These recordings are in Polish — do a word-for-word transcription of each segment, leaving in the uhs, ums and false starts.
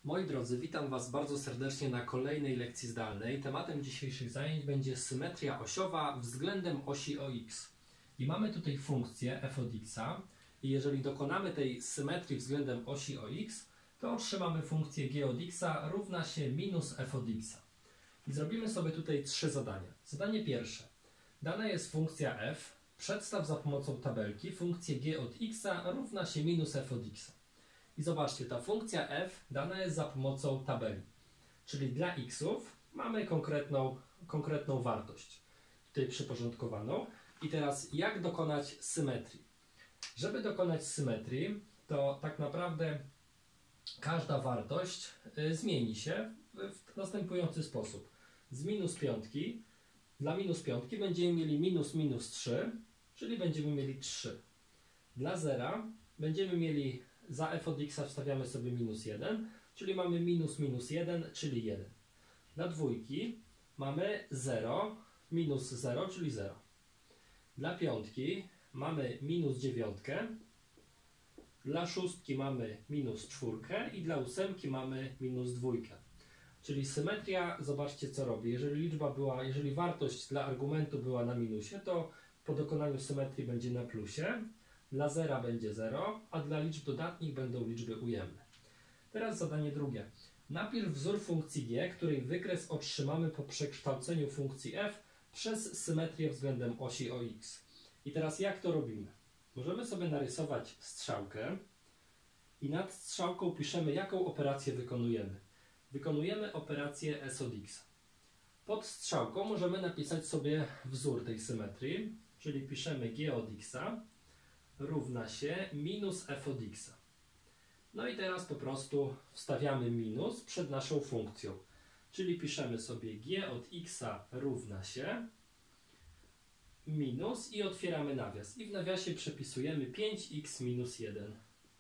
Moi drodzy, witam Was bardzo serdecznie na kolejnej lekcji zdalnej. Tematem dzisiejszych zajęć będzie symetria osiowa względem osi O X. I mamy tutaj funkcję f od x, i jeżeli dokonamy tej symetrii względem osi O X, to otrzymamy funkcję g od x równa się minus f od x. I zrobimy sobie tutaj trzy zadania. Zadanie pierwsze. Dana jest funkcja f. Przedstaw za pomocą tabelki funkcję g od x równa się minus f od x. I zobaczcie, ta funkcja f dana jest za pomocą tabeli. Czyli dla xów mamy konkretną, konkretną wartość, tutaj przyporządkowaną. I teraz jak dokonać symetrii? Żeby dokonać symetrii, to tak naprawdę każda wartość y, zmieni się w następujący sposób. Z minus piątki, dla minus piątki będziemy mieli minus minus trzy, czyli będziemy mieli trzy. Dla zera będziemy mieli, za f od x wstawiamy sobie minus jeden, czyli mamy minus minus jeden, czyli jeden. Dla dwójki mamy zero, minus zero, czyli zero. Dla piątki mamy minus dziewiątkę, dla szóstki mamy minus czwórkę i dla ósemki mamy minus dwójkę. Czyli symetria, zobaczcie co robi. Jeżeli liczba była, jeżeli wartość dla argumentu była na minusie, to po dokonaniu symetrii będzie na plusie. Dla zera będzie zero, a dla liczb dodatnich będą liczby ujemne. Teraz zadanie drugie. Napisz wzór funkcji g, której wykres otrzymamy po przekształceniu funkcji f przez symetrię względem osi O X. I teraz jak to robimy? Możemy sobie narysować strzałkę i nad strzałką piszemy, jaką operację wykonujemy. Wykonujemy operację s od x. Pod strzałką możemy napisać sobie wzór tej symetrii, czyli piszemy g od x równa się minus f od x. No i teraz po prostu wstawiamy minus przed naszą funkcją. Czyli piszemy sobie g od x równa się minus i otwieramy nawias. I w nawiasie przepisujemy pięć x minus jeden.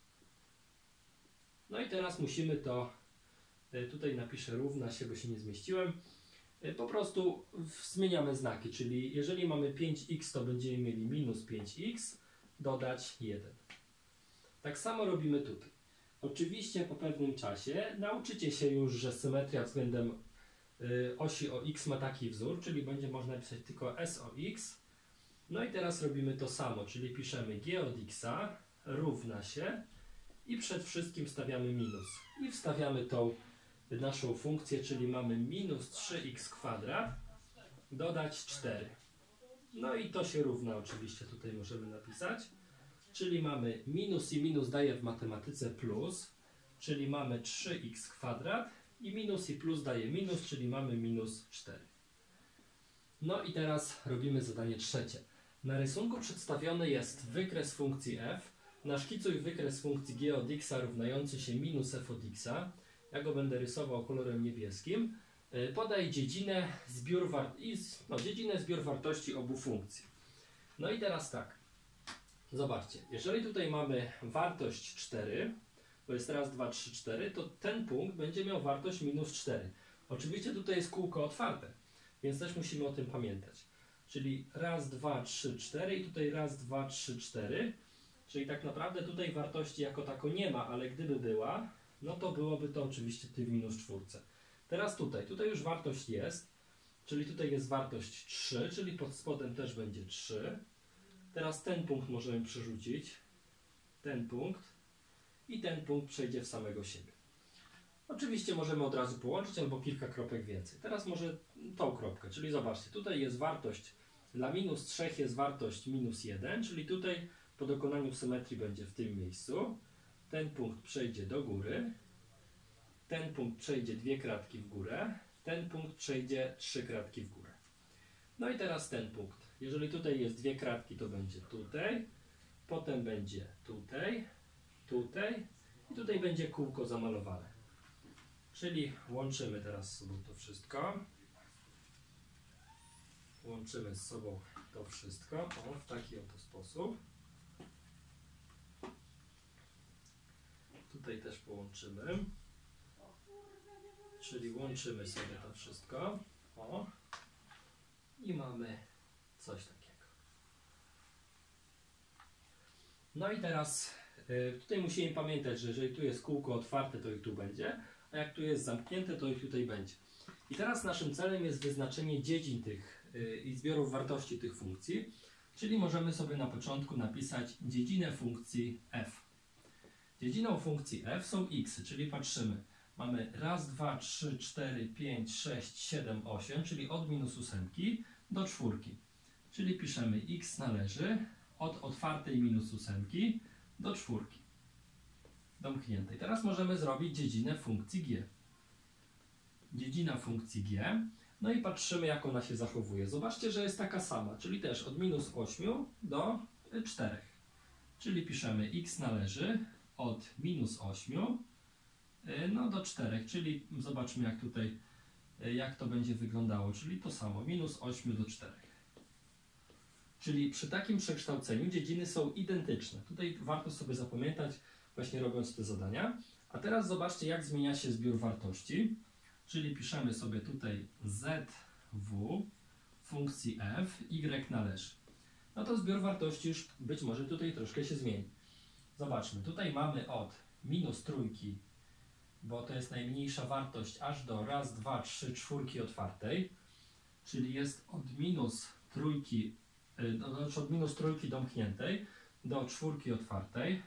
No i teraz musimy to, tutaj napiszę równa się, bo się nie zmieściłem, po prostu zmieniamy znaki. Czyli jeżeli mamy pięć x, to będziemy mieli minus pięć x, dodać jeden. Tak samo robimy tutaj. Oczywiście po pewnym czasie nauczycie się już, że symetria względem y, osi O X ma taki wzór, czyli będzie można napisać tylko s o x. No i teraz robimy to samo, czyli piszemy g od x równa się i przed wszystkim stawiamy minus. I wstawiamy tą naszą funkcję, czyli mamy minus trzy x kwadrat dodać cztery. No i to się równa, oczywiście tutaj możemy napisać, czyli mamy minus i minus daje w matematyce plus, czyli mamy trzy x kwadrat i minus i plus daje minus, czyli mamy minus cztery. No i teraz robimy zadanie trzecie. Na rysunku przedstawiony jest wykres funkcji f. Naszkicuj wykres funkcji g od x równający się minus f od x. Ja go będę rysował kolorem niebieskim. Podaj dziedzinę zbiór, war no, dziedzinę zbiór wartości obu funkcji. No i teraz tak. Zobaczcie, jeżeli tutaj mamy wartość cztery, to jest raz, dwa, trzy, cztery, to ten punkt będzie miał wartość minus cztery. Oczywiście tutaj jest kółko otwarte, więc też musimy o tym pamiętać. Czyli raz, dwa, trzy, cztery i tutaj raz, dwa, trzy, cztery. Czyli tak naprawdę tutaj wartości jako tako nie ma, ale gdyby była, no to byłoby to oczywiście tutaj w minus czwórce. Teraz tutaj, tutaj już wartość jest, czyli tutaj jest wartość trzy, czyli pod spodem też będzie trzy. Teraz ten punkt możemy przerzucić, ten punkt i ten punkt przejdzie w samego siebie. Oczywiście możemy od razu połączyć albo kilka kropek więcej. Teraz może tą kropkę, czyli zobaczcie, tutaj jest wartość, dla minus trzy jest wartość minus jeden, czyli tutaj po dokonaniu symetrii będzie w tym miejscu. Ten punkt przejdzie do góry, ten punkt przejdzie dwie kratki w górę, ten punkt przejdzie trzy kratki w górę. No i teraz ten punkt. Jeżeli tutaj jest dwie kratki, to będzie tutaj, potem będzie tutaj, tutaj i tutaj będzie kółko zamalowane. Czyli łączymy teraz z sobą to wszystko. Łączymy z sobą to wszystko o, w taki oto sposób. Tutaj też połączymy. Czyli łączymy sobie to wszystko. O. I mamy coś takiego. No i teraz y, tutaj musimy pamiętać, że jeżeli tu jest kółko otwarte, to i tu będzie, a jak tu jest zamknięte, to ich tutaj będzie. I teraz naszym celem jest wyznaczenie dziedzin tych yy, i zbiorów wartości tych funkcji, czyli możemy sobie na początku napisać dziedzinę funkcji f. Dziedziną funkcji f są x, czyli patrzymy. Mamy raz, dwa, trzy, cztery, pięć, sześć, siedem, osiem, czyli od minus ósemki do czwórki. Czyli piszemy x należy od otwartej minus ósemki do czwórki domkniętej. Teraz możemy zrobić dziedzinę funkcji g. Dziedzina funkcji g. No i patrzymy, jak ona się zachowuje. Zobaczcie, że jest taka sama, czyli też od minus ośmiu do czterech. Czyli piszemy x należy od minus ośmiu no do czterech, czyli zobaczmy, jak tutaj, jak to będzie wyglądało, czyli to samo, minus ośmiu do czterech. Czyli przy takim przekształceniu dziedziny są identyczne. Tutaj warto sobie zapamiętać, właśnie robiąc te zadania. A teraz zobaczcie, jak zmienia się zbiór wartości. Czyli piszemy sobie tutaj zw funkcji f, y należy. No to zbiór wartości już być może tutaj troszkę się zmieni. Zobaczmy, tutaj mamy od minus trójki, bo to jest najmniejsza wartość, aż do raz, dwa, trzy, czwórki otwartej. Czyli jest od minus trójki, znaczy od minus trójki domkniętej do czwórki otwartej.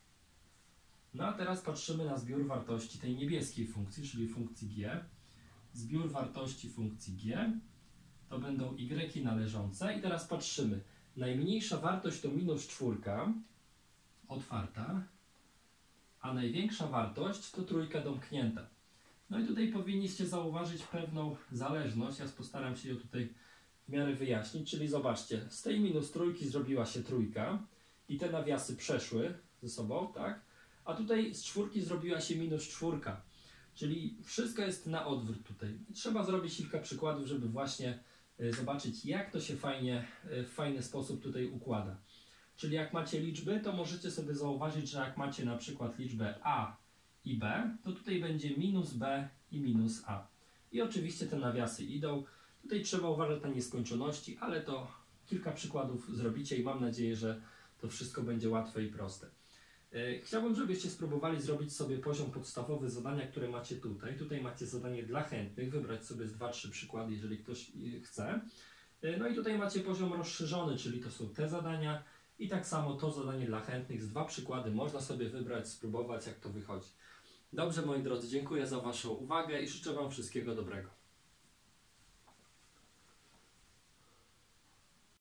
No a teraz patrzymy na zbiór wartości tej niebieskiej funkcji, czyli funkcji g. Zbiór wartości funkcji g to będą y należące. I teraz patrzymy. Najmniejsza wartość to minus czwórka otwarta, a największa wartość to trójka domknięta. No i tutaj powinniście zauważyć pewną zależność. Ja postaram się ją tutaj w miarę wyjaśnić. Czyli zobaczcie, z tej minus trójki zrobiła się trójka i te nawiasy przeszły ze sobą, tak? A tutaj z czwórki zrobiła się minus czwórka. Czyli wszystko jest na odwrót tutaj. Trzeba zrobić kilka przykładów, żeby właśnie y, zobaczyć, jak to się fajnie, y, w fajny sposób tutaj układa. Czyli jak macie liczby, to możecie sobie zauważyć, że jak macie na przykład liczbę a i b, to tutaj będzie minus b i minus a. I oczywiście te nawiasy idą. Tutaj trzeba uważać na nieskończoności, ale to kilka przykładów zrobicie i mam nadzieję, że to wszystko będzie łatwe i proste. Chciałbym, żebyście spróbowali zrobić sobie poziom podstawowy zadania, które macie tutaj. Tutaj macie zadanie dla chętnych, wybrać sobie z dwa trzy przykłady, jeżeli ktoś chce. No i tutaj macie poziom rozszerzony, czyli to są te zadania i tak samo to zadanie dla chętnych z dwa przykłady. Można sobie wybrać, spróbować, jak to wychodzi. Dobrze, moi drodzy, dziękuję za Waszą uwagę i życzę Wam wszystkiego dobrego.